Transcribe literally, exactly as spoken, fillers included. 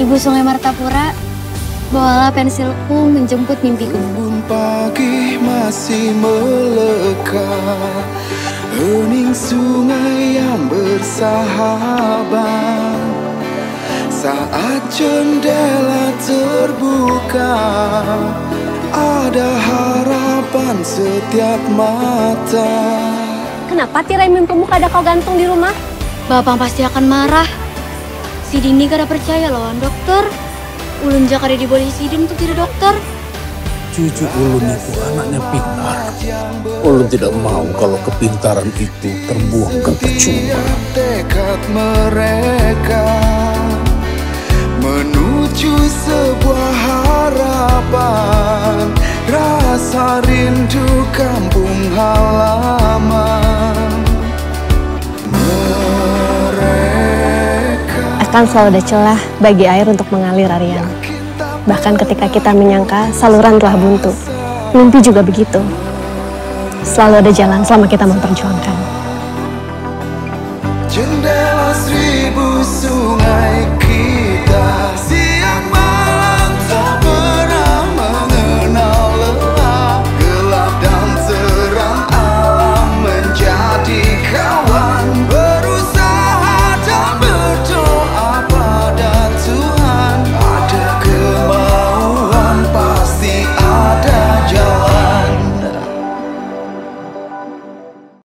Ibu Sungai Martapura, bawalah pensilku menjemput mimpiku. Embun pagi masih melekat, hening sungai yang bersahabat. Saat jendela terbuka, ada harapan setiap mata. Kenapa tirai mimpimu kada kau gantung di rumah? Bapak pasti akan marah. Si Dini kada percaya lawan dokter. Ulun jakade diboleh sidin untuk tidak dokter. Cucu Ulun itu anaknya pintar. Ulun tidak mau kalau kepintaran itu terbuang percuma. Tekad mereka menuju sebuah harapan, rasa rindu kampung halaman. Mereka Akan selalu ada celah bagi air untuk mengalir, Aryan. Bahkan ketika kita menyangka saluran telah buntu, mimpi juga begitu. Selalu ada jalan selama kita memperjuangkan.